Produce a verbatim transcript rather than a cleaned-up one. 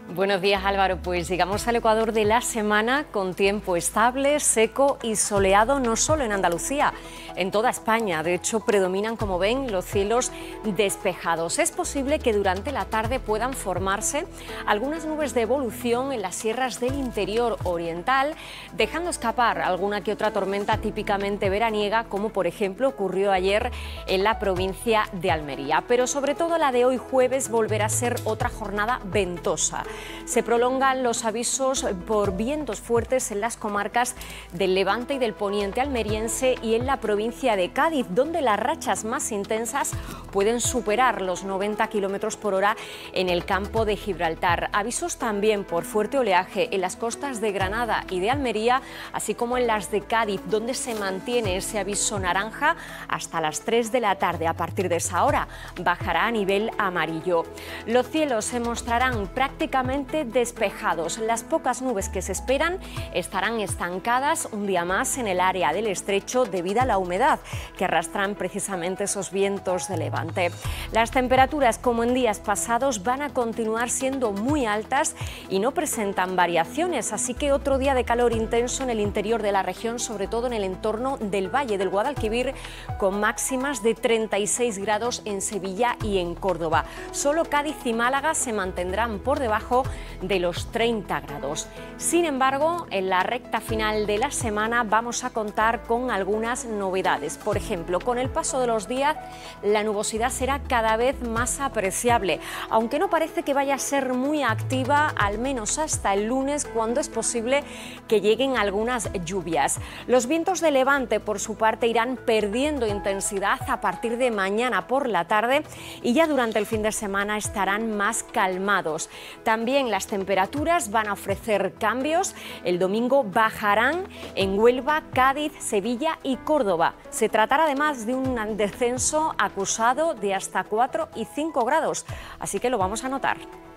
Buenos días, Álvaro. Pues llegamos al Ecuador de la semana con tiempo estable, seco y soleado, no solo en Andalucía, en toda España. De hecho, predominan, como ven, los cielos despejados. Es posible que durante la tarde puedan formarse algunas nubes de evolución en las sierras del interior oriental, dejando escapar alguna que otra tormenta típicamente veraniega, como por ejemplo ocurrió ayer en la provincia de Almería. Pero sobre todo la de hoy jueves volverá a ser otra jornada ventosa. Se prolongan los avisos por vientos fuertes en las comarcas del Levante y del Poniente almeriense y en la provincia de Cádiz, donde las rachas más intensas pueden superar los noventa kilómetros por hora en el campo de Gibraltar. Avisos también por fuerte oleaje en las costas de Granada y de Almería, así como en las de Cádiz, donde se mantiene ese aviso naranja hasta las tres de la tarde. A partir de esa hora bajará a nivel amarillo. Los cielos se mostrarán prácticamente despejados. Las pocas nubes que se esperan estarán estancadas un día más en el área del estrecho debido a la humedad que arrastran precisamente esos vientos de levante. Las temperaturas, como en días pasados, van a continuar siendo muy altas y no presentan variaciones, así que otro día de calor intenso en el interior de la región, sobre todo en el entorno del Valle del Guadalquivir, con máximas de treinta y seis grados en Sevilla y en Córdoba. Solo Cádiz y Málaga se mantendrán por debajo de los treinta grados. Sin embargo, en la recta final de la semana vamos a contar con algunas novedades. Por ejemplo, con el paso de los días, la nubosidad será cada vez más apreciable, aunque no parece que vaya a ser muy activa, al menos hasta el lunes, cuando es posible que lleguen algunas lluvias. Los vientos de levante, por su parte, irán perdiendo intensidad a partir de mañana por la tarde y ya durante el fin de semana estarán más calmados. También las temperaturas van a ofrecer cambios. El domingo bajarán en Huelva, Cádiz, Sevilla y Córdoba. Se tratará además de un descenso acusado de hasta cuatro y cinco grados, así que lo vamos a notar.